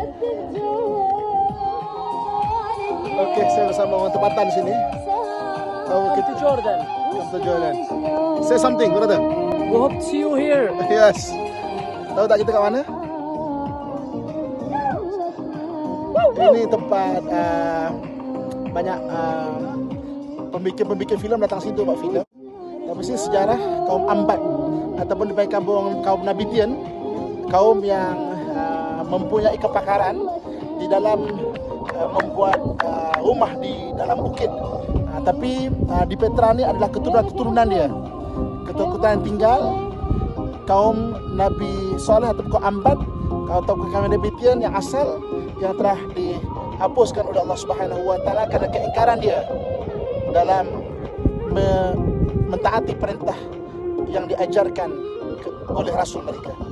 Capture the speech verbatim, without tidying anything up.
Okey, saya bersama orang tempatan di sini. Come to Jordan. Come to Jordan. Say something, brother. We hope to see you here. Yes. Tahu tak kita kat mana? Ini tempat uh, banyak uh, pembikin-pembikin filem datang situ buat filem. Tapi sini sejarah kaum Ambat ataupun dipanggil kaum kaum Nabitian, kaum yang uh, mempunyai kepakaran di dalam uh, membuat uh, rumah di dalam bukit. Uh, tapi uh, di Petra ni adalah keturunan-keturunan dia. Keturunan yang tinggal kaum Nabi Saleh atau kaum Ambat, kaum kaum Nabitian yang asal yang telah dihapuskan oleh Allah Subhanahu Wa Taala kerana keingkaran dia dalam me mentaati perintah yang diajarkan oleh Rasul mereka.